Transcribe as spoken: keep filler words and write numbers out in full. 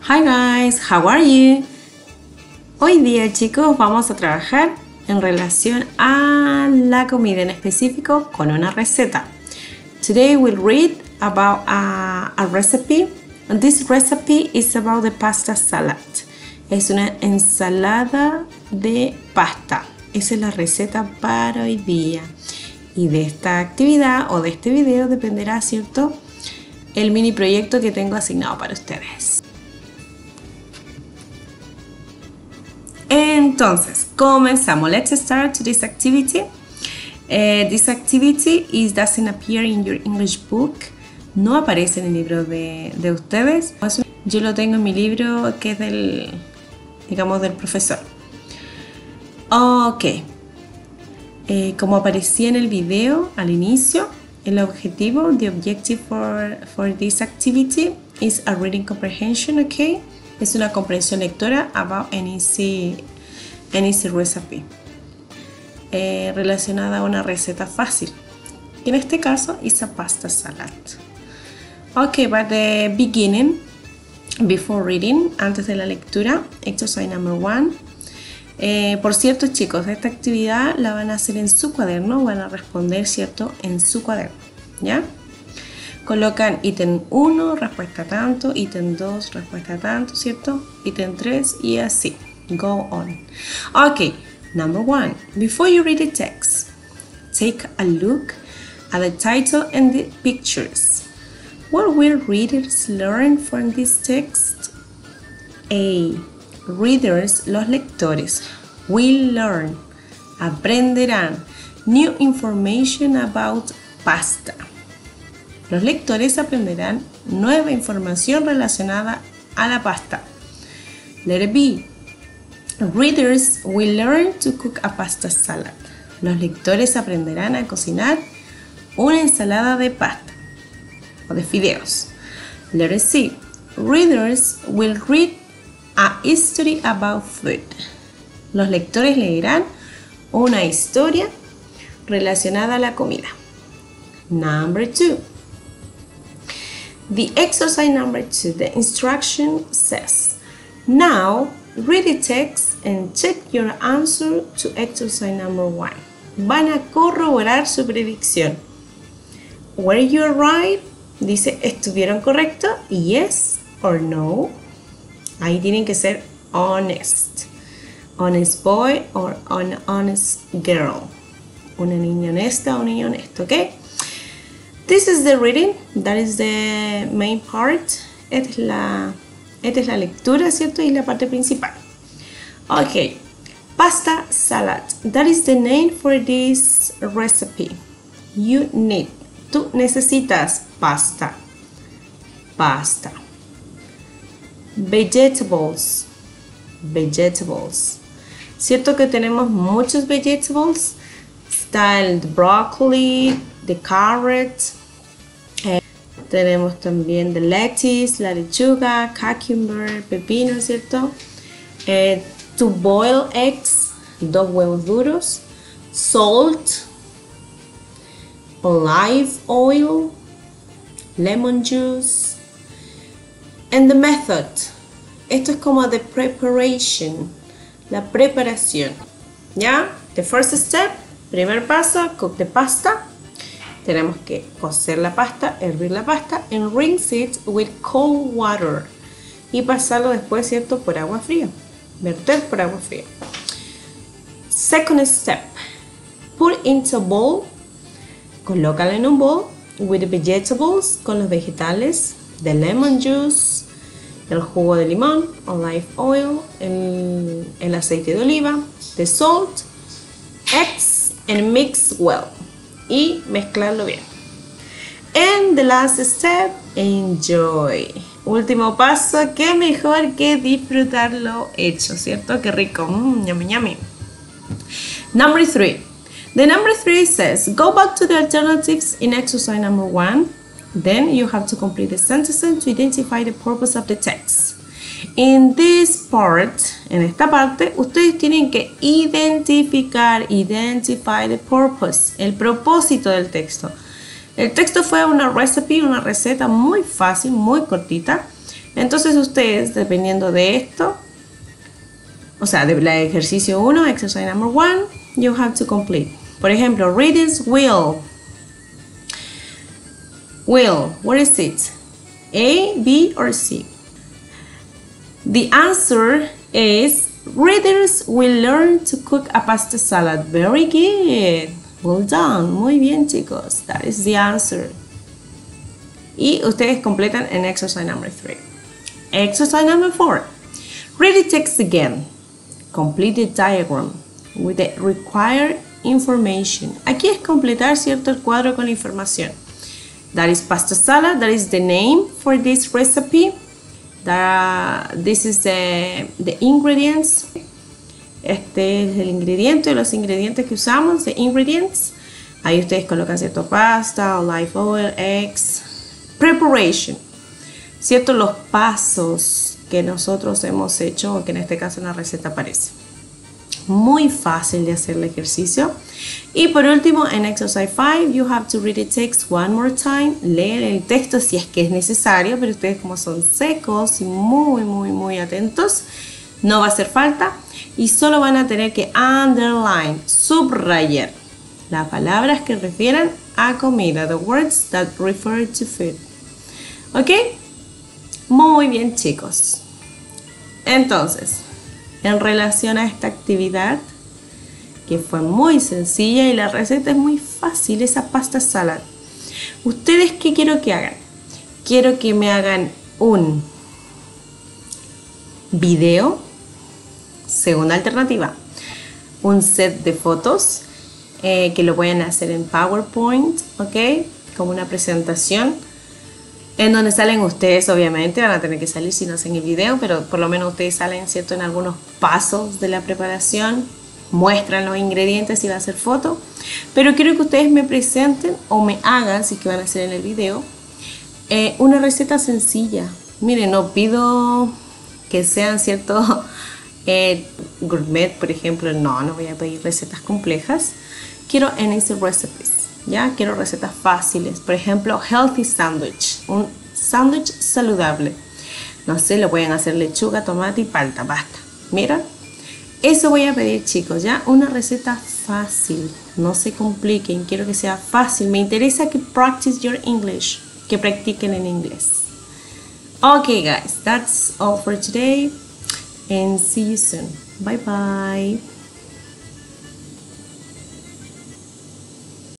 Hi guys, how are you? Hoy día, chicos, vamos a trabajar en relación a la comida, en específico con una receta. Today we'll read about a, a recipe, and this recipe is about the pasta salad. Es una ensalada de pasta. Esa es la receta para hoy día. Y de esta actividad o de este video dependerá, ¿cierto?, el mini proyecto que tengo asignado para ustedes. Entonces, comenzamos. Let's start this activity. Uh, this activity is doesn't appear in your English book. No aparece en el libro de, de ustedes. Yo lo tengo en mi libro que es del, digamos, del profesor. Ok. Eh, como aparecía en el video al inicio, el objetivo, the objective for, for this activity is a reading comprehension, ok. Es una comprensión lectora about an easy, an easy recipe. Eh, relacionada a una receta fácil. Y en este caso, is a pasta salad. Ok, but the beginning, before reading, antes de la lectura, exercise number one. Eh, por cierto, chicos, esta actividad la van a hacer en su cuaderno, van a responder, ¿cierto?, en su cuaderno, ¿ya? Colocan ítem uno, respuesta tanto, ítem dos, respuesta tanto, ¿cierto? Ítem tres y así. Go on. Ok, number one. Before you read the text, take a look at the title and the pictures. What will readers learn from this text? A. Readers, los lectores, will learn, aprenderán new information about pasta. Los lectores aprenderán nueva información relacionada a la pasta. Letter B. Readers will learn to cook a pasta salad. Los lectores aprenderán a cocinar una ensalada de pasta o de fideos. Letter C. Readers will read a history about food. Los lectores leerán una historia relacionada a la comida. Number two. The exercise number two, the instruction says, now read the text and check your answer to exercise number one. Van a corroborar su predicción. Were you right? Dice, ¿estuvieron correcto? Yes or no. Ahí tienen que ser honest. Honest boy or an honest girl. Una niña honesta o un niño honesto, ¿ok? This is the reading. That is the main part. Esta es la, esta es la lectura, ¿cierto? Y la parte principal. Ok. Pasta salad. That is the name for this recipe. You need. Tú necesitas pasta. Pasta. Vegetables. Vegetables. ¿Cierto que tenemos muchos vegetables? Está el broccoli, the carrot. Eh, tenemos también the lettuce, la lechuga, cucumber, pepino, ¿cierto? Eh, to boil eggs, dos huevos duros. Salt. Olive oil. Lemon juice. And the method. Esto es como the preparation, la preparación, ¿ya? The first step, primer paso, cook the pasta. Tenemos que cocer la pasta, hervir la pasta, and rinse it with cold water. Y pasarlo después, ¿cierto?, por agua fría. Verter por agua fría. Second step, put into a bowl. Colócalo en un bowl with the vegetables, con los vegetales, the lemon juice, el jugo de limón, olive oil, el, el aceite de oliva, the salt, eggs, and mix well. Y mezclarlo bien. And the last step, enjoy. Último paso, qué mejor que disfrutarlo hecho, ¿cierto? Qué rico, mmm, yummy, yummy. Number three. The number three says, go back to the alternatives in exercise number one. Then you have to complete the sentences to identify the purpose of the text. In this part, en esta parte, ustedes tienen que identificar, identify the purpose, el propósito del texto. El texto fue una recipe, una receta muy fácil, muy cortita, Entonces ustedes, dependiendo de esto, o sea, del ejercicio uno, exercise number one, you have to complete. Por ejemplo, readers will. Will, what is it? A, B, or C? The answer is readers will learn to cook a pasta salad. Very good. Well done. Muy bien, chicos. That is the answer. Y ustedes completan en exercise number three. Exercise number four. Read the text again. Complete the diagram with the required information. Aquí es completar, ¿cierto?, el cuadro con la información. That is pasta salad. That is the name for this recipe. That, this is the, the ingredients. Este es el ingrediente, los ingredientes que usamos, the ingredients. Ahí ustedes colocan, ¿cierto?, pasta, olive oil, eggs. Preparation. ¿Cierto?, los pasos que nosotros hemos hecho, o que en este caso en la receta aparece. Muy fácil de hacer el ejercicio. Y por último, en exercise five, you have to read the text one more time. Leer el texto si es que es necesario, pero ustedes, como son secos y muy, muy, muy atentos, no va a hacer falta. Y solo van a tener que underline, subrayar las palabras que refieran a comida. The words that refer to food. ¿Ok? Muy bien, chicos. Entonces, en relación a esta actividad, que fue muy sencilla y la receta es muy fácil, esa pasta salad. ¿Ustedes qué quiero que hagan? Quiero que me hagan un video, segunda alternativa, un set de fotos eh, que lo pueden hacer en PowerPoint, ¿ok? Como una presentación en donde salen ustedes, obviamente, van a tener que salir si no hacen el video, pero por lo menos ustedes salen, ¿cierto?, en algunos pasos de la preparación, muestran los ingredientes y va a hacer foto, pero quiero que ustedes me presenten o me hagan, si es que van a hacer en el video, eh, una receta sencilla. Miren, no pido que sean, ¿cierto?, eh, gourmet, por ejemplo, no, no voy a pedir recetas complejas. Quiero en easy recipes. ¿Ya? Quiero recetas fáciles. Por ejemplo, healthy sandwich. Un sándwich saludable. No sé, lo pueden hacer lechuga, tomate y palta. Basta. Mira. Eso voy a pedir, chicos, ¿ya? Una receta fácil. No se compliquen. Quiero que sea fácil. Me interesa que practice your English. Que practiquen en inglés. Okay, guys. That's all for today. And see you soon. Bye, bye.